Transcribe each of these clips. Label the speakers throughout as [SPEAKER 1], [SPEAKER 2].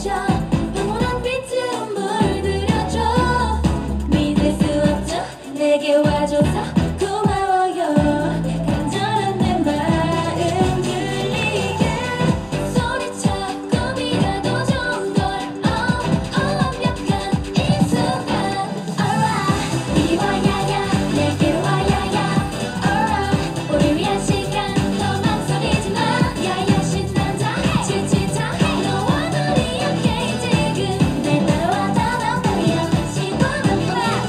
[SPEAKER 1] 계속해줘. 영원한 빛으로 물들여줘. 믿을 수 없죠. 내게 와줘서 고마워요. 간절한 내 마음 들리게 소리쳐. 꿈이라도 좋은 걸 완벽한 이 순간. Alright, 이리 와야야 내게 와야야. Alright, 우리 위한 시간 더 망설이지 마. 야야 신난다 지치자. 너와 둘이 함께 지금 날 따라와 더 빨려 시원한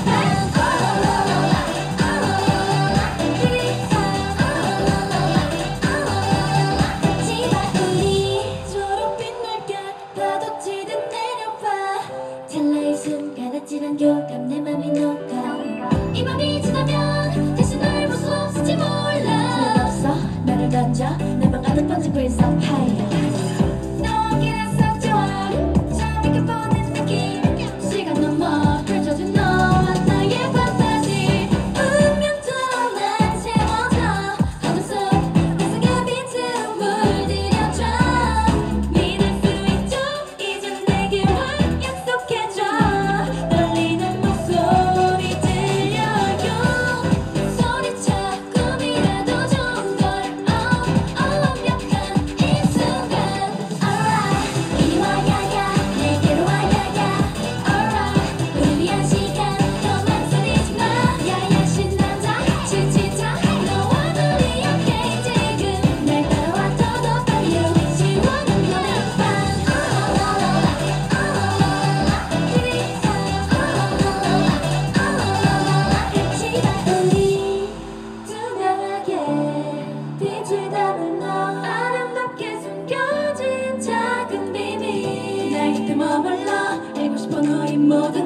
[SPEAKER 1] 제발 우리 초록빛 날개 파도치듯 내려와. 찰나의 순간 아찔한 교감 내 맘이 녹아. 이 밤이 지나면 다시 널 볼 수 없을지 몰라. 없어 나를 던져 내 방 안은 번진 Breeze of Fire. 너와 함께라서 좋아. 처음 느껴보는 느낌. 시간 넘어 펼쳐진 너와 나의 판타지. 운명처럼 날 채워줘. 어둠 속 세상의 빛으로 물들여줘. 믿을 수 있죠. 이젠 내게 와 약속해줘. 떨리는 목소리 들려요. 소리쳐. 꿈이라도 좋은 걸 완벽한 이 순간. Alright, 이리 와야야 내게로 와야야. Alright, 우리 위한 시간 더 망설이지 마. 야야 신난다 지치자. 너와 둘이 함께 지금 날 따라와 더 빨려 시원한 노래방. 제발 우리 투명하게 빛을 담은 너. 아름답게 숨겨진 작은 비밀. 날 곁에 머물러 알고 싶어 너의 모든